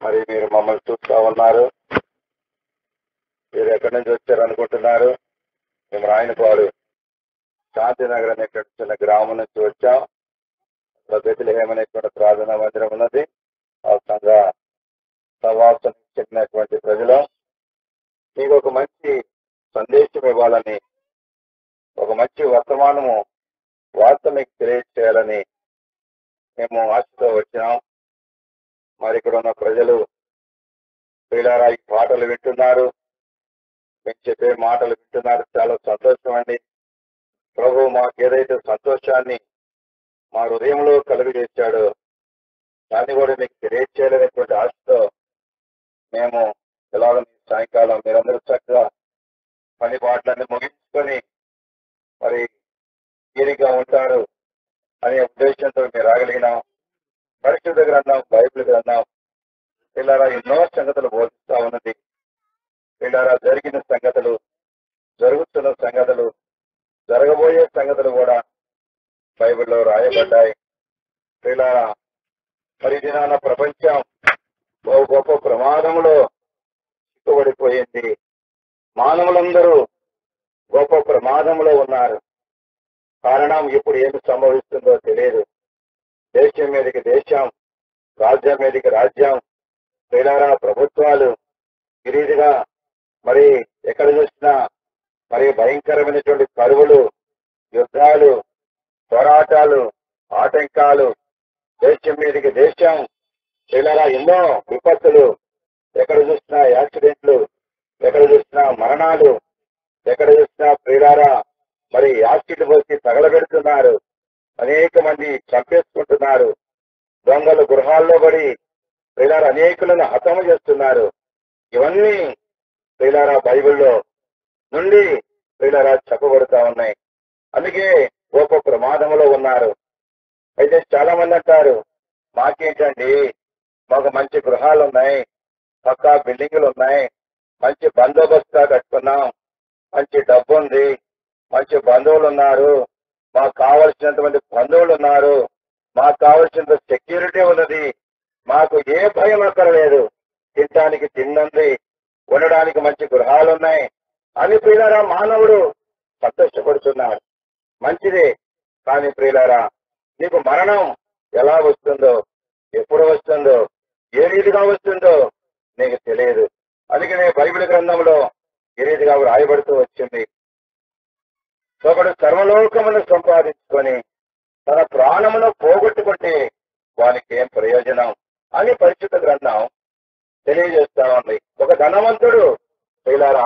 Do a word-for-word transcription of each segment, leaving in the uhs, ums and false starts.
మరి మీరు మమ్మల్ని చూస్తూ ఉన్నారు. మీరు ఎక్కడి నుంచి వచ్చారు అనుకుంటున్నారు? మేము రాయనపాడు శాంతినగర్ అనేటువంటి చిన్న గ్రామం నుంచి వచ్చాం. బెత్లెహేమ్ అనేటువంటి ప్రార్థనా మందిరం ఉన్నది. ఆ సంఘ సవాసం చెందినటువంటి ప్రజలు మీకు ఒక మంచి సందేశం ఇవ్వాలని, ఒక మంచి వర్తమానము వార్త మీకు తెలియజేయాలని మేము ఆశతో వచ్చినాం. మరి ఇక్కడ ఉన్న ప్రజలు పిల్లరా ఈ పాటలు వింటున్నారు, మీకు చెప్పే మాటలు వింటున్నారు. చాలా సంతోషం అండి. ప్రభు మాకు ఏదైతే సంతోషాన్ని మా హృదయంలో కలుగజేశాడో దాన్ని కూడా మీకు తెలియచేయాలనేటువంటి ఆశతో మేము ఎలాగో సాయంకాలం మీరందరూ చక్కగా పని పాటలన్నీ ముగించుకొని మరి తీరిగా ఉంటారు అనే ఉద్దేశంతో మీరు రాగలిగినాం. పరిశుద్ధ గ్రంథం, బైబిల్ గ్రంథం పిల్లరా ఎన్నో సంగతులు బోధిస్తా ఉన్నది. పిల్లరా జరిగిన సంగతులు, జరుగుతున్న సంగతులు, జరగబోయే సంగతులు కూడా బైబిల్లో రాయబడ్డాయి. పిల్లరా మరి దినాన ప్రపంచం ఓ గొప్ప ప్రమాదంలో చిక్కుబడిపోయింది. మానవులందరూ గొప్ప ప్రమాదంలో ఉన్నారు. కారణం ఇప్పుడు ఏమి సంభవిస్తుందో తెలియదు. దేశం మీదకి దేశం, రాజ్యం మీదకి రాజ్యం, పిల్లరా ప్రభుత్వాలు ఈ రీతిగా మరి ఎక్కడ చూసినా మరి భయంకరమైనటువంటి కరువులు, యుద్ధాలు, పోరాటాలు, ఆటంకాలు, దేశం మీదకి దేశం, పిల్లరా ఎన్నో విపత్తులు, ఎక్కడ చూసినా యాక్సిడెంట్లు, ఎక్కడ చూసినా మరణాలు, ఎక్కడ చూసినా పిల్లరా మరి యాసిడ్ పోసి తగలబెడుతున్నారు. అనేక మంది చంపేసుకుంటున్నారు. దొంగలు గృహాల్లో పడి పిల్లరా అనేకులను హతము చేస్తున్నారు. ఇవన్నీ పిల్లరా బైబిల్లో నుండి పిల్లరా చెప్పబడుతా ఉన్నాయి. అందుకే గొప్ప ప్రమాదంలో ఉన్నారు. అయితే చాలా మంది అంటారు, మాకేంటండి, మాకు మంచి గృహాలు ఉన్నాయి, పక్కా బిల్డింగులు ఉన్నాయి, మంచి బందోబస్తుగా కట్టుకున్నాం, మంచి డబ్బు ఉంది, మంచి బంధువులు ఉన్నారు, మాకు కావలసినంతమంది బంధువులు ఉన్నారు, మాకు కావలసినంత సెక్యూరిటీ ఉన్నది, మాకు ఏ భయం అక్కర్లేదు, తినడానికి తిన్నంది, ఉండడానికి మంచి గృహాలు ఉన్నాయి అని ప్రియులారా మానవుడు సంతోషపడుతున్నాడు. మంచిదే. కానీ ప్రియులారా నీకు మరణం ఎలా వస్తుందో, ఎప్పుడు వస్తుందో, ఏ రీతిగా వస్తుందో నీకు తెలియదు. అందుకనే బైబిల్ గ్రంథంలో ఏ రీతిగా రాయబడుతూ వచ్చింది. ఒకడు సర్వలోకమును సంపాదించుకొని తన ప్రాణమును పోగొట్టుకుంటే వానికి ఏం ప్రయోజనం అని పరిశుద్ధ గ్రంథం తెలియజేస్తా ఉంది. ఒక ధనవంతుడు ప్రియులారా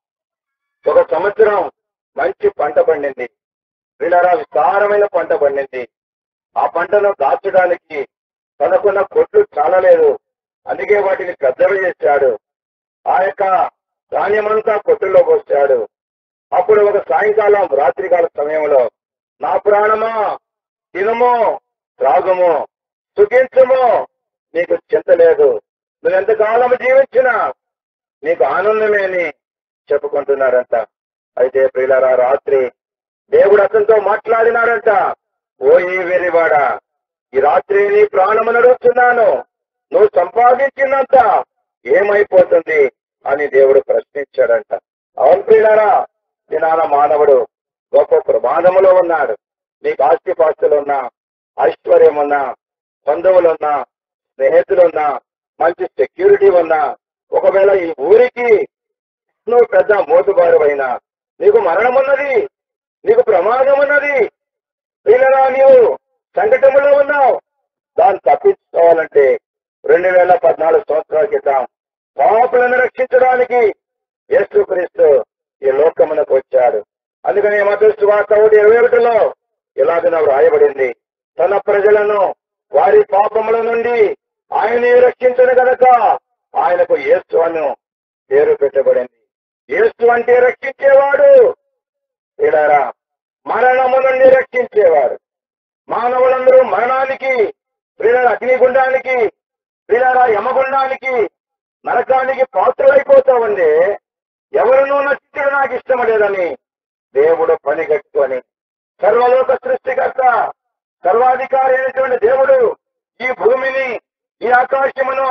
ఒక సంవత్సరం మంచి పంట పండింది. ప్రియులారా విస్తారమైన పంట పండింది. ఆ పంటను దాచడానికి తనకున్న కొట్లు చాలలేదు. అందుకే వాటిని పెద్దవి చేశాడు. ఆ యొక్క ధాన్యమంతా కొట్టుల్లో పోసాడు. అప్పుడు ఒక సాయంకాలం రాత్రికాల సమయంలో, నా ప్రాణమా తినుమో త్రాగుమో సుఖించమో, నీకు చింత లేదు, నువ్వు ఎంతకాలం జీవించినా నీకు ఆనందమే అని చెప్పుకుంటున్నారంట. అయితే ప్రియులారా రాత్రి దేవుడు అతనితో మాట్లాడినాడంట, ఓ ఈ వెర్రివాడా, ఈ రాత్రి నీ ప్రాణము నడుస్తున్నాను, నువ్వు సంపాదించినంత ఏమైపోతుంది అని దేవుడు ప్రశ్నించాడంట. అవును ప్రియులారా, దినాన మానవుడు గొప్ప ప్రమాదములో ఉన్నాడు. నీకు ఆస్తిపాస్తులున్నా, ఐశ్వర్యం ఉన్నా, బంధువులున్నా, స్నేహితులున్నా, మంచి సెక్యూరిటీ ఉన్నా, ఒకవేళ ఈ ఊరికి నువ్వు పెద్ద మోతుబారు అయినా నీకు మరణం ఉన్నది, నీకు ప్రమాదం ఉన్నది. ప్రియులారా నీవు సంకటములో ఉన్నావు. దాన్ని తప్పించుకోవాలంటే రెండు వేల పద్నాలుగు సంవత్సరాల క్రితం పాపులను రక్షించడానికి యేసుక్రీస్తు ఈ లోకమునకు వచ్చాడు. అందుకని మత్తయి సువార్త ఒకటి ఇరవై ఒకటిలో ఇలాగ రాయబడింది, తన ప్రజలను వారి పాపముల నుండి ఆయనే రక్షించను గనక ఆయనకు యేసు అను పేరు పెట్టబడింది. యేసు అంటే రక్షించేవాడు. ప్రియులారా మరణము నుండి రక్షించేవాడు. మానవులందరూ మరణానికి, ప్రియులారా అగ్నిగుండానికి, ప్రియులారా యమగుండానికి, నరకానికి పాత్రలైపోతా ఉంది. ఎవరినూ నశించడం నాకు ఇష్టం లేదని దేవుడు పని కట్టుకొని, సర్వలోక సృష్టికర్త సర్వాధికారి అయినటువంటి దేవుడు ఈ భూమిని, ఈ ఆకాశమును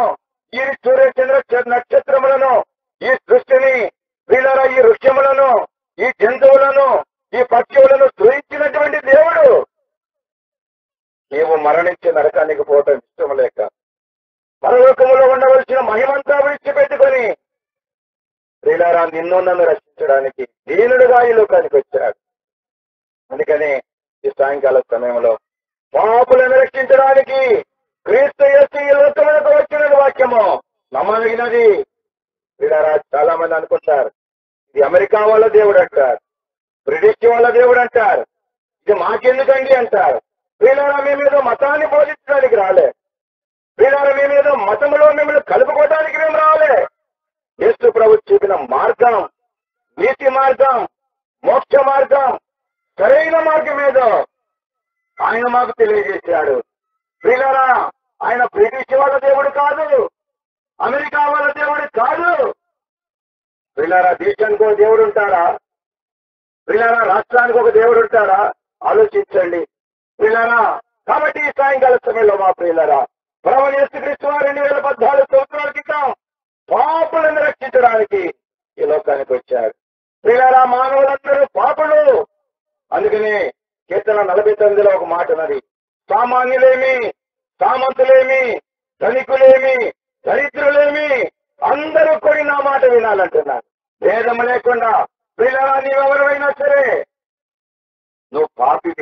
ఈ సూర్య చంద్ర నక్షత్రములను, ఈ సృష్టిని, వీళ్ళ ఈ వృక్షములను, ఈ జంతువులను, ఈ పక్షువులను సృష్టించినటువంటి దేవుడు నీవు మరణించి నరకానికి పోవటం ఇష్టం లేక పరలోకములో ఉండవలసిన మహిమంతా విడిచిపెట్టుకొని ప్రియులారా నిన్ను నన్ను రక్షించడానికి దీనుడుగా ఈ లోకానికి వచ్చాడు. అందుకని ఈ సాయంకాల సమయంలో పాపులను రక్షించడానికి క్రీస్తు యేసు ఈ లోకములకు వచ్చిన వాక్యము నమ్మదగినది. ప్రియులారా చాలా మంది అనుకుంటారు ఇది అమెరికా వాళ్ళ దేవుడు అంటారు, బ్రిటిష్ వాళ్ళ దేవుడు అంటారు, ఇది మాకెందుకండి అంటారు. ప్రియులారా మేమేదో మతాన్ని బోధించడానికి రాలే, ప్రియులారా మేమేదో మతంలో మిమ్మల్ని కలుపుకోవడానికి మేము రాలే. యేసు ప్రభు చూపిన మార్గం, నీతి మార్గం, మోక్ష మార్గం, సరైన మార్గం ఏదో ఆయన మాకు తెలియజేశాడు. ప్రియులారా ఆయన బ్రిటిష్ వాళ్ళ దేవుడు కాదు, అమెరికా వాళ్ళ దేవుడు కాదు. ప్రియులారా దేశానికి ఒక దేవుడు ఉంటారా? ప్రియులారా రాష్ట్రానికి ఒక దేవుడు ఉంటారా? ఆలోచించండి ప్రియులారా. కాబట్టి ఈ సాయంకాల సమయంలో మా ప్రియులారా ప్రభువు యేసుక్రీస్తు వారు రెండు వేల పద్నాలుగు సంవత్సరాల క్రితం పాపులను రక్షించడానికి ఈ లోకానికి వచ్చారు. ప్రియులారా మానవులందరూ పాపులు. అందుకని కీర్తన నలభై తొమ్మిదిలో ఒక మాట ఉన్నది, సామాన్యులేమి, సామంతులేమి, ధనికులేమి, దరిద్రులేమి అందరూ కూడా నా మాట వినాలంటున్నారు. భేదం లేకుండా ప్రియులారా నీవెవరైనా సరే నువ్వు పాపివి,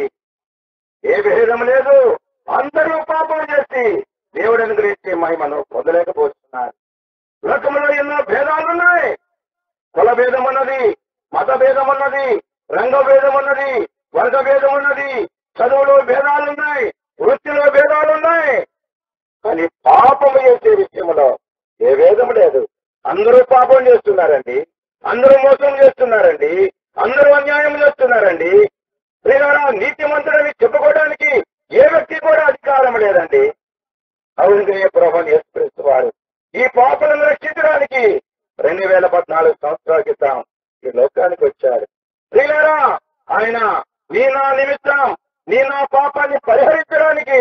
ఏ భేదం లేదు. అందరూ పాపం చేసి దేవుడు అనుగ్రహించే మహిమను పొందలేకపోతున్నారు. లోకంలో ఎన్నో భేదాలున్నాయి. కుల భేదం ఉన్నది, మత భేదం ఉన్నది, రంగ భేదం ఉన్నది, వర్గ భేదం ఉన్నది, చదువులో భేదాలున్నాయి, వృత్తిలో భేదాలున్నాయి. కానీ పాపము చేసే విషయంలో ఏ భేదం లేదు. అందరూ పాపం చేస్తున్నారండి, అందరూ మోసం చేస్తున్నారండి, అందరూ అన్యాయం చేస్తున్నారండి. ప్రియులారా నీతిమంతుడని చెప్పుకోవడానికి ఏ వ్యక్తి కూడా అధికారం లేదండి. అవునుగా ప్రభువు యేసుక్రీస్తు వారు ఈ పాపలను రక్షించడానికి రెండు వేల పద్నాలుగు సంవత్సరాల క్రితం ఈ లోకానికి వచ్చాడు. ప్రియులారా ఆయన నీ నా నిమిత్తం నీ నా పాపాన్ని పరిహరించడానికి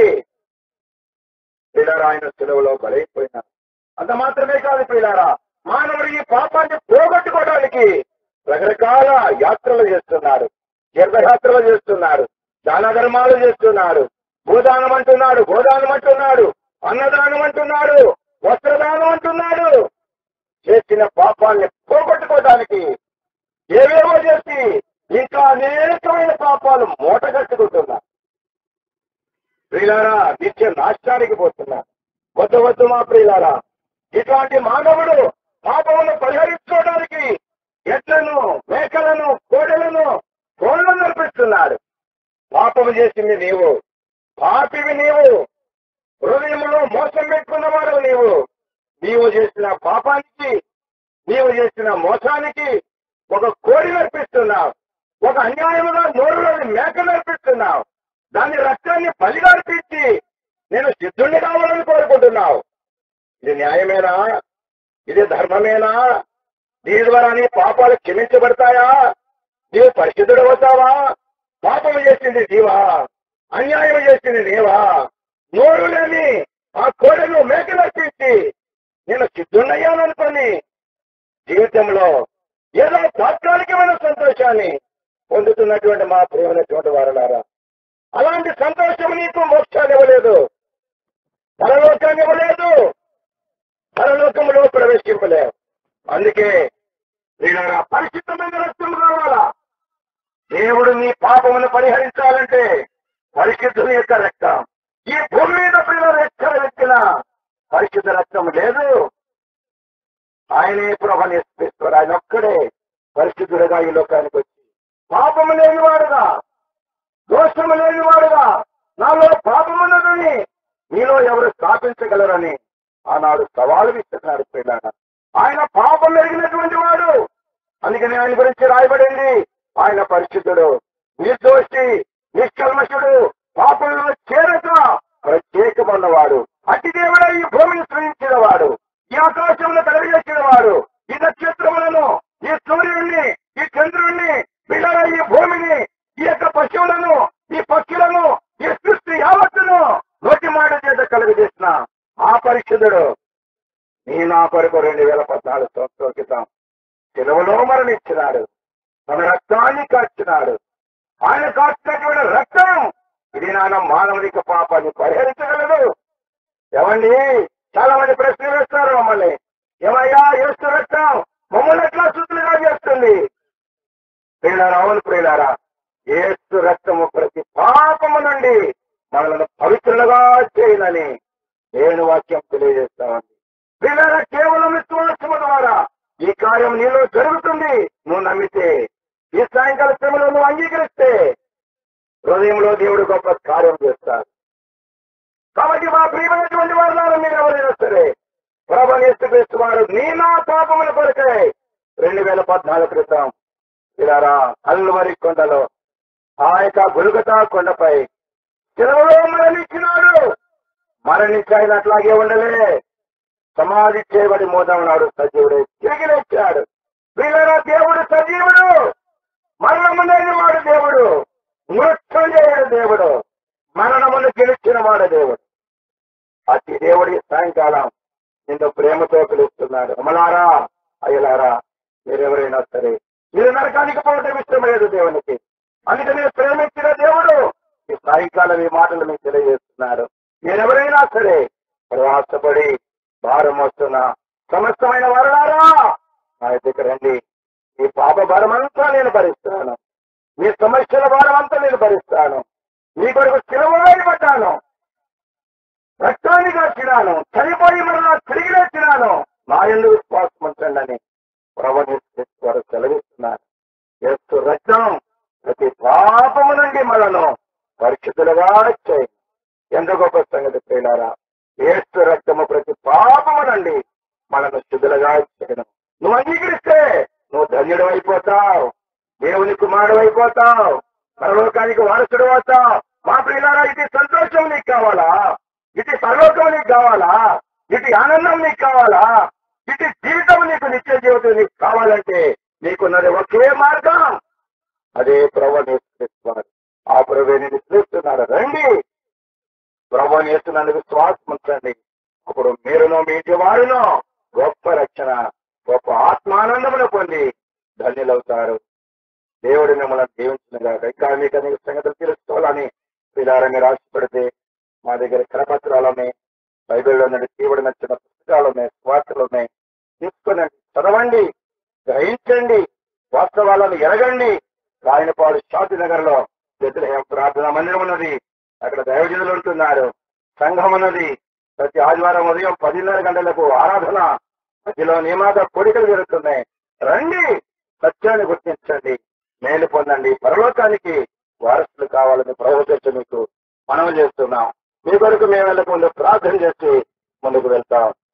ప్రియులారా ఆయన సెలవులో బలైపోయినారు. అంత మాత్రమే కాదు ప్రియులారా మానవుడు ఈ పాపాన్ని పోగొట్టుకోవడానికి రకరకాల యాత్రలు చేస్తున్నారు, తీర్థయాత్రలు చేస్తున్నారు, దాన ధర్మాలు చేస్తున్నారు, భూదానం అంటున్నాడు, గోదానం అంటున్నాడు, అన్నదానం అంటున్నాడు, వస్త్రదానం అంటున్నాడు. చేసిన పాపాన్ని పోగొట్టుకోవడానికి ఏవేవో చేసి ఇంకా అనేకమైన పాపాలు మూట కట్టుకుంటున్నారు. ప్రియులారా నిత్య నాశనానికి పోతున్నారు. వద్దు వద్దు మా ప్రియులారా, ఇట్లాంటి మానవుడు పాపమును పరిహరించుకోవడానికి ఎట్లను, మేకలను, కోడలను, కోళ్లను నడిపిస్తున్నాడు. పాపము చేసింది నీవు, పాపివి నీవు, హృదయంలో మోసం పెట్టుకున్నవాడు నీవు. నీవు చేసిన పాపానికి, నీవు చేసిన మోసానికి ఒక కోడి నడిపిస్తున్నావు, ఒక అన్యాయముగా నోరులోని మేక నడిపిస్తున్నావు. దాని రక్తాన్ని బలిగా అర్పించి నేను సిద్ధుణ్ణి కావాలని కోరుకుంటున్నావు. ఇది న్యాయమేనా? ఇది ధర్మమేనా? దీని ద్వారా నీ పాపాలు క్షమించబడతాయా? నీవు పరిశుద్ధుడు అవుతావా? పాపము చేసింది నీవా, అన్యాయం చేసింది నీవా? నోరు లేని ఆ కోడను మేకలు అర్పించి నేను సిద్ధున్నయ్యాననుకొని జీవితంలో ఏదో తాత్కాలికమైన సంతోషాన్ని పొందుతున్నటువంటి మా ప్రియమైనటువంటి వారలారా, అలాంటి సంతోషం నీకు మోక్షాన్ని ఇవ్వలేదు, పరలోకాన్ని ఇవ్వలేదు, పరలోకంలో ప్రవేశింపలేవు. అందుకే వీళ్ళ పరిశుద్ధమైన రక్తం కావాలా? దేవుడు నీ పాపమును పరిహరించాలంటే పరిశుద్ధుని యొక్క రక్తం. ఈ భూమి మీద పిల్లలు ఎక్కడ వ్యక్తిన పరిశుద్ధ రక్తం లేదు. ఆయనే ప్రభువుని యేసుక్రీస్తు, ఆయన ఒక్కడే పరిశుద్ధుడుగా ఈ లోకానికి వచ్చి పాపము లేనివాడుగా, దోషము లేనివాడుగా, నాలో పాపమున్నదని మీలో ఎవరు స్థాపించగలరని ఆనాడు సవాలు విస్తున్నాడు పిల్లలు. ఆయన పాపం ఎరిగినటువంటి వాడు. అందుకని ఆయన గురించి రాయబడింది, ఆయన పరిశుద్ధుడు, నిర్దోషి, నిష్కల్మషుడు, పాపంలో చేరక ప్రత్యేకమన్నవాడు. అతి దేవుడే ఈ భూమిని సృజించిన వాడు, ఈ ఆకాశంలో కలిగేసిన వాడు, ఈ నక్షత్రములను, ఈ సూర్యుడిని, ఈ చంద్రుడిని, పిల్లల ఈ భూమిని, ఈ యొక్క పశువులను, ఈ పక్షులను, ఈ సృష్టి యావత్తును నోటి మాట చేత కలుగజేసిన ఆ పరిశుద్ధుడు నీ నా కొరకు రెండు వేల పద్నాలుగు సంవత్సరాల క్రితం సెలవులో మరణించినాడు. తన రక్తాన్ని కాచినాడు. ఆయన కాచినటువంటి రక్తం ఇది నాన్న మానవుడికి పాపాన్ని పరిహరించగలదు. ఏమండి, చాలా మంది ప్రశ్నలు వేస్తారు మమ్మల్ని. ఏమయ్యా, యేసు రక్తం మమ్మల్ని ఎట్లా శుద్ధులుగా చేస్తుంది? ప్రియులారా, అవును ప్రియులారా, యేసు రక్తము ప్రతి పాపము నుండి మనల్ని పవిత్రులుగా చేయనని దేవుని వాక్యం తెలియజేస్తామండి. ప్రియులారా, కేవలం విశ్వాసము ద్వారా ఈ కార్యం నీలో జరుగుతుంది. నువ్వు నమ్మితే, ఈ సాయంకాల శ్రమలో నువ్వు అంగీకరిస్తే హృదయంలో దేవుడు గొప్ప కార్యం చేస్తాడు. కాబట్టి మా ప్రియమైనటువంటి వారు మీరు ఎవరైనా సరే ప్రభువు యేసుక్రీస్తు వారు నీ నా పాపముల కొరకై రెండు వేల పద్నాలుగు క్రితం ఇలారా కల్వరి కొండలో ఆ యొక్క గొల్గొతా కొండపై శిలువలో మరణించినాడు. మరణించాయినట్లాగే ఉండలే, సమాధి చేయబడి మూడవ నాడు సజీవుడు తిరిగి లేచాడు. వీళ్ళరా, దేవుడు సజీవుడు, మరణము లేని వాడు దేవుడు, మృత్యుంజయుడు దేవుడు, మరణమును గెలిచిన వాడు దేవుడు. అతి దేవుడి సాయంకాలం నిన్ను ప్రేమతో పిలుస్తున్నాడు. అమలారా, అయ్యలారా, మీరెవరైనా సరే మీరు నరకానికి పోవటం ఇష్టం లేదు దేవునికి. అందుకని ప్రేమించిన దేవుడు ఈ సాయంకాలం ఈ మాటలు మీకు తెలియజేస్తున్నారు. మీరెవరైనా సరే ప్రయాసపడి భారం వస్తున్న సమస్తమైన వారులారా నా దగ్గర రండి. ఈ పాప భారం అంతా నేను భరిస్తాను. మీ సమస్యల భారం అంతా నేను భరిస్తాను. మీ కొరకు శిలువవేయబడ్డాను, రక్తాన్ని కాచినాను, చనిపోయి మరలా తిరిగి లేచినాను, నా యందు విశ్వాసం ఉంచండి అని ప్రభువు వారు సెలవిస్తున్నారు. యేసు రక్తం ప్రతి పాపము నుండి మనను పరిశుద్ధులుగా చేయి. ఎంత గొప్ప సంగతి ప్రియులారా! యేసు రక్తము ప్రతి పాపము నుండి మనను శుద్ధులుగా చేయను. నువ్వు అంగీకరిస్తే నువ్వు ధన్యుడు అయిపోతావు, దేవుని కుమారుడు అయిపోతావు, పరలోకానికి వారసుడు అవుతావు. మా ప్రియులారా, ఇది సంతోషం నీకు కావాలా? ఇటు పరలోకం నీకు కావాలా? ఇటు ఆనందం నీకు కావాలా? ఇటు జీవితం నీకు నిత్య జీవితం నీకు కావాలంటే నీకున్నది ఒకే మార్గం, అదే ప్రభువు నేర్పిస్తున్నారు. ఆ ప్రభువే నేను చూస్తున్నాడు. రండి, ప్రభువు నేర్చుకున్న విశ్వాసం ఉంచండి. అప్పుడు మీరును మీ ఇంటి వారును గొప్ప రక్షణ, గొప్ప ఆత్మానందమును పొంది ధన్యులవుతారు. దేవుడు మిమ్మల్ని దీవించినగా. ఇంకా మీకు అనేక సంగతులు తెలుసుకోవాలని పిల్లారని రాసి పెడితే మా దగ్గర కరపత్రాలు ఉన్నాయి, బైబిల్లో నుండి తీయబడిన చిన్న పుస్తకాలు ఉన్నాయి, స్వార్థలు ఉన్నాయి. తీసుకునండి, చదవండి, గ్రహించండి, వాస్తవాలను ఎరగండి. రాయనపాడు శాంతినగర్ లో బెత్లెహేం ప్రార్థనా మందిరం ఉన్నది. అక్కడ దైవజనులు ఉంటున్నారు, సంఘం ఉన్నది. ప్రతి ఆదివారం ఉదయం పదిన్నర గంటలకు ఆరాధన, మధ్యలో నియమాత కోరికలు జరుగుతున్నాయి. రండి, సత్యాన్ని గుర్తించండి, మేలు పొందండి, పరలోకానికి వారసులు కావాలని ప్రభుత్వం మీకు మనవి చేస్తున్నాం. మీ కొరకు మేము వెళ్ళక ముందు ప్రార్థన చేసి ముందుకు వెళ్తాం.